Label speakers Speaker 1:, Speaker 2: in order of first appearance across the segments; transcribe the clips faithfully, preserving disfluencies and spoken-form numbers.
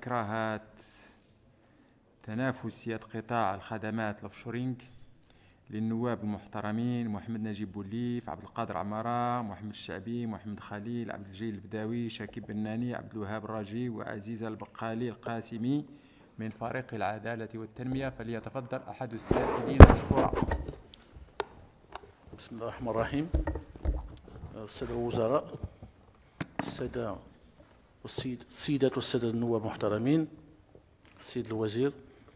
Speaker 1: إكراهات تنافسية قطاع الخدمات الأوفشورينغ للنواب المحترمين محمد نجيب بوليف، عبد القادر عمارة، محمد الشعبي، محمد خليل، عبد الجليل البداوي، شاكيب بناني، عبد الوهاب الراجي، وعزيزة البقالي القاسمي من فريق العدالة والتنمية. فليتفضل أحد السائلين مشكورا.
Speaker 2: بسم الله الرحمن الرحيم. السادة الوزراء، السادة والسيد السيدات والسادة النواب المحترمين، السيد الوزير،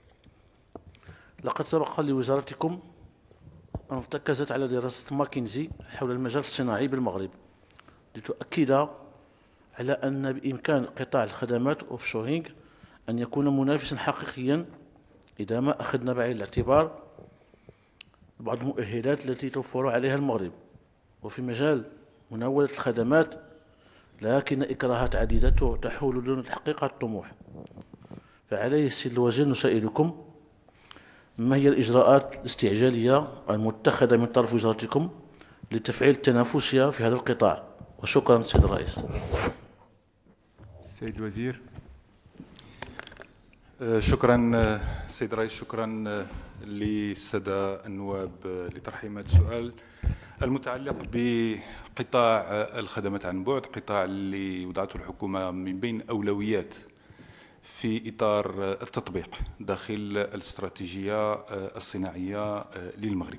Speaker 2: لقد سبق لوزارتكم أن ارتكزت على دراسة ماكنزي حول المجال الصناعي بالمغرب لتؤكد على أن بإمكان قطاع الخدمات أوفشورينغ أن يكون منافسا حقيقيا إذا ما أخذنا بعين الاعتبار بعض المؤهلات التي توفر عليها المغرب وفي مجال مناولة الخدمات، لكن إكراهات عديدة تحول دون تحقيق الطموح. فعليه السيد الوزير نسائلكم: ما هي الإجراءات الاستعجالية المتخذة من طرف وزارتكم لتفعيل التنافسية في هذا القطاع؟ وشكرا سيد الرئيس.
Speaker 1: السيد الوزير.
Speaker 3: شكرا سيد الرئيس، شكرا للسادة النواب لترحيم هذا السؤال المتعلق بقطاع الخدمات عن بعد، قطاع اللي وضعته الحكومة من بين أولويات في إطار التطبيق داخل الاستراتيجية الصناعية للمغرب.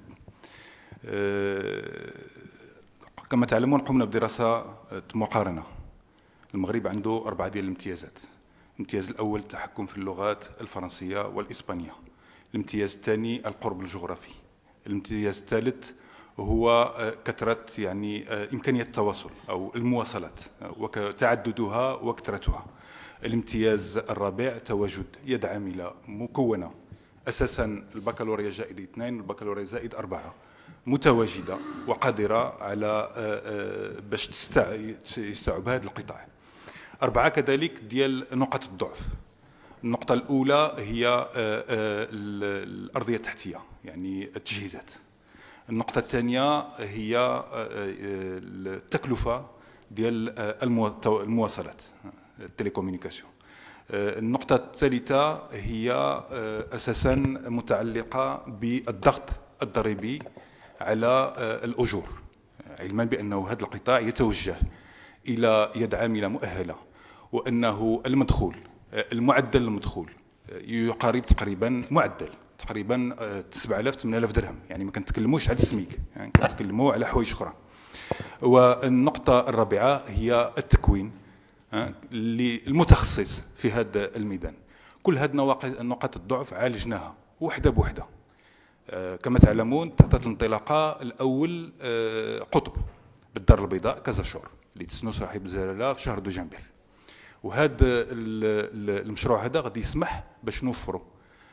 Speaker 3: كما تعلمون قمنا بدراسة مقارنة. المغرب عنده أربعة ديال الامتيازات. الامتياز الأول التحكم في اللغات الفرنسية والإسبانية. الامتياز الثاني القرب الجغرافي. الامتياز الثالث هو كثرة يعني إمكانية التواصل أو المواصلات وتعددها وكثرتها. الامتياز الرابع تواجد يد عاملة مكونة أساسا البكالوريا زائد اثنين والبكالوريا زائد أربعة متواجدة وقادرة على باش تستوعب هذا القطاع. أربعة كذلك ديال نقط الضعف. النقطة الأولى هي الأرضية التحتية يعني التجهيزات. النقطة الثانية هي التكلفة ديال المواصلات التليكومينيكاسيون. النقطة الثالثة هي أساسا متعلقة بالضغط الضريبي على الأجور، علما بأنه هذا القطاع يتوجه إلى يد عاملة مؤهلة، وأنه المدخول المعدل المدخول يقارب تقريبا معدل تقريبا سبعة آلاف ثمانية آلاف درهم، يعني ما كنتكلموش على السميك، يعني كنتكلموا على حوايج اخرى. والنقطة الرابعة هي التكوين المتخصص في هذا الميدان. كل هذه نقاط الضعف عالجناها وحده بوحده. كما تعلمون تعطت الانطلاقه الاول قطب بالدار البيضاء كازاشور اللي تسنو صاحب الجلاله في شهر دجنبر، وهذا المشروع هذا غادي يسمح باش نوفروا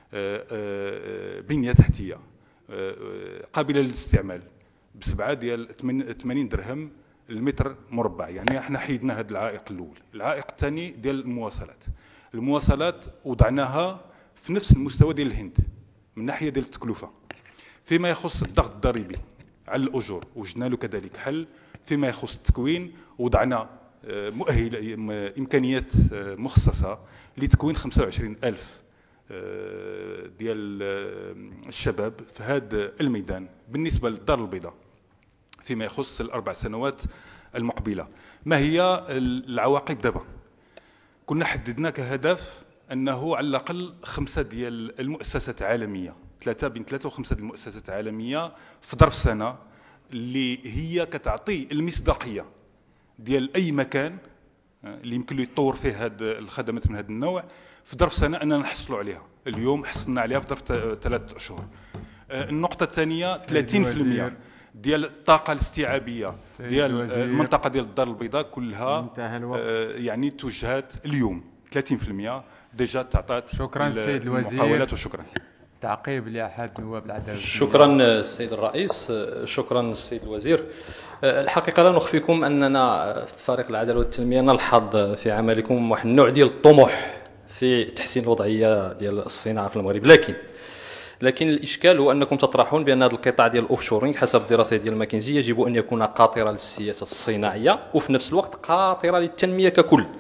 Speaker 3: بنيه تحتيه قابله للاستعمال بسبعه ديال ثمانين درهم المتر مربع. يعني احنا حيدنا هذا العائق الاول. العائق الثاني ديال المواصلات. المواصلات وضعناها في نفس المستوى ديال الهند من ناحيه ديال التكلفه. فيما يخص الضغط الضريبي على الاجور وجدنا له كذلك حل. فيما يخص التكوين وضعنا مؤهل امكانيات مخصصه لتكوين خمسة وعشرين ألف ديال الشباب في هذا الميدان بالنسبه للدار البيضاء فيما يخص الاربع سنوات المقبله. ما هي العواقب دابا؟ كنا حددنا كهدف انه على الاقل خمسه ديال المؤسسات العالميه، ثلاثه بين ثلاثه وخمسه ديال المؤسسات العالميه في ظرف سنه اللي هي كتعطي المصداقيه ديال اي مكان اللي يمكن له يتطور فيه هذه الخدمات من هذا النوع في ظرف سنه اننا نحصلوا عليها. اليوم حصلنا عليها في ظرف ثلاث اشهر. النقطه الثانيه ثلاثين بالمئة ديال الطاقه الاستيعابيه ديال المنطقه ديال الدار البيضاء كلها آه يعني توجهات اليوم ثلاثين بالمئة ديجا تعطات.
Speaker 1: شكرا السيد الوزير.
Speaker 3: المقاولات وشكرا.
Speaker 1: تعقيب لاحد نواب العداله.
Speaker 4: شكرا السيد الرئيس، شكرا السيد الوزير. الحقيقه لا نخفيكم اننا في فريق العداله والتنميه نلحظ في عملكم واحد النوع ديال الطموح في تحسين الوضعيه ديال الصناعه في المغرب، لكن لكن الاشكال هو انكم تطرحون بان هذا القطاع ديال الاوفشورينغ حسب الدراسه ديال ماكنزي يجب ان يكون قاطره للسياسه الصناعيه وفي نفس الوقت قاطره للتنميه ككل.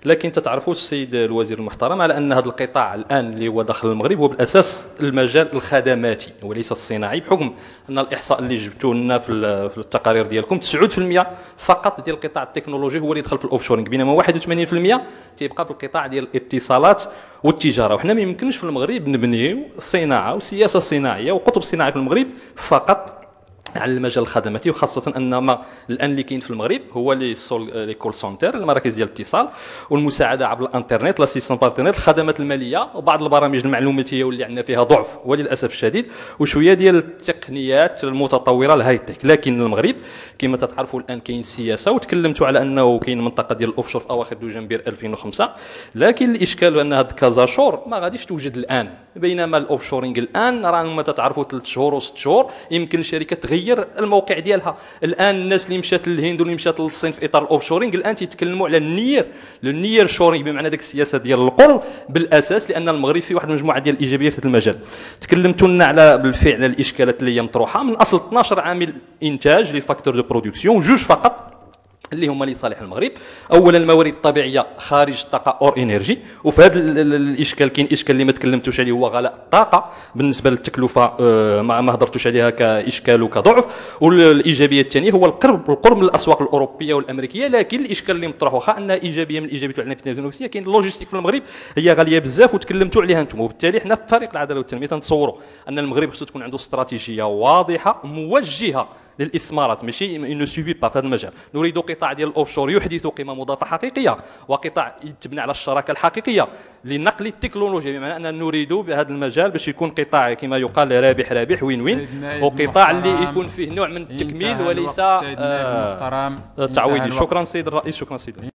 Speaker 4: لكن تتعرفوا السيد الوزير المحترم على ان هذا القطاع الان اللي هو داخل المغرب هو بالاساس المجال الخدماتي وليس الصناعي، بحكم ان الاحصاء اللي جبتوه لنا في في التقارير ديالكم تسعة بالمئة فقط ديال القطاع التكنولوجي هو اللي دخل في الاوفشورينغ، بينما واحد وثمانين بالمئة تيبقى في القطاع ديال الاتصالات والتجاره. وحنا ما يمكنش في المغرب نبنيو صناعه وسياسه صناعيه وقطب صناعي في المغرب فقط على المجال الخدماتي، وخاصه ان ما الان اللي كاين في المغرب هو لي سول لي كول سنتر، المراكز ديال الاتصال والمساعده عبر الانترنت، لاسيستون بارتنير، الخدمات الماليه وبعض البرامج المعلوماتيه واللي عندنا فيها ضعف وللاسف الشديد، وشويه ديال التقنيات المتطوره الهاي تك. لكن المغرب كما تتعرفوا الان كاين سياسه، وتكلمتوا على انه كاين منطقه ديال الاوفشور في اواخر دجنبير ألفين وخمسة، لكن الاشكال ان هاد كازاشور ما غاديش توجد الان، بينما الاوفشورينغ الان راه ما تتعرفوا ثلاث شهور وست شهور يمكن الشركه تغير الموقع ديالها. الان الناس اللي مشات للهند واللي مشات للصين في اطار الاوفشورينغ الان تيتكلموا على النير النير شورينغ، بمعنى ديك السياسه ديال القرب بالاساس، لان المغرب فيه واحد المجموعه ديال الايجابيات في هذا المجال. تكلمتوا لنا على بالفعل الاشكالات اللي هي مطروحه، من اصل اثناش عامل انتاج لي فاكتور دو برودكسيون، جوج فقط اللي هما لصالح المغرب. اولا الموارد الطبيعيه خارج الطاقه اور انرجي، وفي هذا الاشكال كاين اشكال اللي ما تكلمتوش عليه هو غلاء الطاقه بالنسبه للتكلفه، ما ما هضرتوش عليها كاشكال وكضعف. والايجابيه الثانيه هو القرب القرب من الاسواق الاوروبيه والامريكيه، لكن الاشكال اللي مطروح واخا انها ايجابيه من الايجابيات على التنافسيه، كاين اللوجيستيك في المغرب هي غاليه بزاف وتكلمتوا عليها انتم، وبالتالي حنا في فريق العداله والتنميه تنتصوروا ان المغرب خصو تكون عنده استراتيجيه واضحه موجهه للاستثمارات، ماشي نو سوبي با في هذا المجال. نريد قطاع ديال الاوفشور يحدث قيمه مضافه حقيقيه، وقطاع يتبنى على الشراكه الحقيقيه لنقل التكنولوجيا، بمعنى ان نريد بهذا المجال باش يكون قطاع كما يقال رابح رابح وين وين، وقطاع اللي يكون فيه نوع من التكميل وليس آه تعويضي. شكرا سيد الرئيس، شكرا سيد